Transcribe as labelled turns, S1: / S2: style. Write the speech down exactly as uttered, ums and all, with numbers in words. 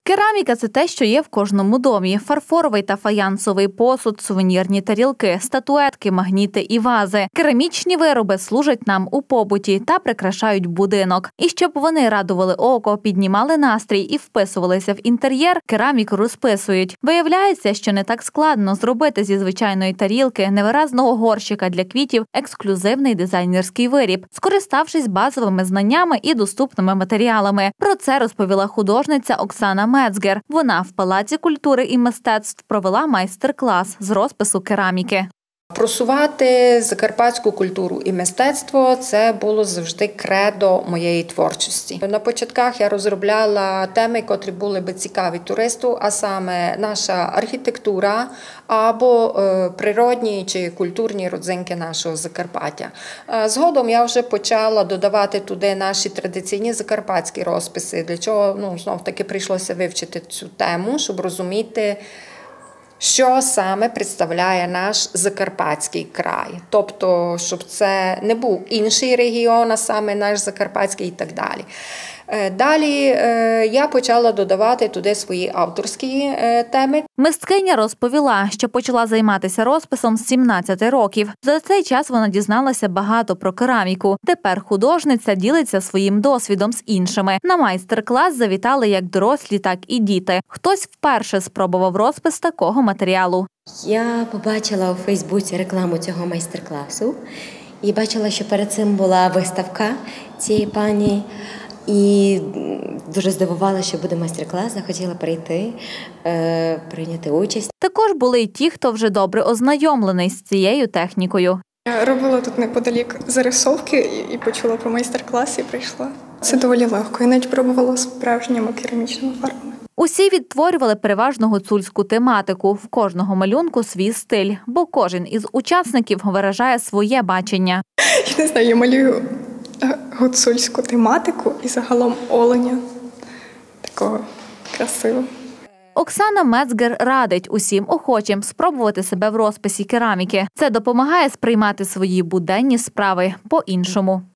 S1: Кераміка – це те, що є в кожному домі. Фарфоровий та фаянсовий посуд, сувенірні тарілки, статуетки, магніти і вази. Керамічні вироби служать нам у побуті та прикрашають будинок. І щоб вони радували око, піднімали настрій і вписувалися в інтер'єр, кераміку розписують. Виявляється, що не так складно зробити зі звичайної тарілки, невиразного горщика для квітів ексклюзивний дизайнерський виріб, скориставшись базовими знаннями і доступними матеріалами. Про це розповіла художниця Оксана Мецгер. Вона в Палаці культури і мистецтв провела майстер-клас з розпису кераміки.
S2: Просувати закарпатську культуру і мистецтво – це було завжди кредо моєї творчості. На початках я розробляла теми, котрі були би цікаві туристу, а саме наша архітектура або природні чи культурні родзинки нашого Закарпаття. Згодом я вже почала додавати туди наші традиційні закарпатські розписи, для чого, ну, знов-таки прийшлося вивчити цю тему, щоб розуміти, що саме представляє наш Закарпатський край. Тобто, щоб це не був інший регіон, а саме наш Закарпатський і так далі. Далі я почала додавати туди свої авторські теми.
S1: Мисткиня розповіла, що почала займатися розписом з сімнадцяти років. За цей час вона дізналася багато про кераміку. Тепер художниця ділиться своїм досвідом з іншими. На майстер-клас завітали як дорослі, так і діти. Хтось вперше спробував розпис такого матеріалу.
S3: Я побачила у Фейсбуці рекламу цього майстер-класу і бачила, що перед цим була виставка цієї пані. І дуже здивувала, що буде майстер-клас, захотіла прийти, е, прийняти участь.
S1: Також були й ті, хто вже добре ознайомлений з цією технікою.
S4: Я робила тут неподалік зарисовки і почула про майстер-клас і прийшла. Це доволі легко. Я навіть пробувала справжніми керамічними фарбами.
S1: Усі відтворювали переважно гуцульську тематику. В кожного малюнку свій стиль, бо кожен із учасників виражає своє бачення.
S4: Я не знаю, я малюю гуцульську тематику і загалом оленя такого красивого.
S1: Оксана Мецгер радить усім охочим спробувати себе в розписі кераміки. Це допомагає сприймати свої буденні справи по-іншому.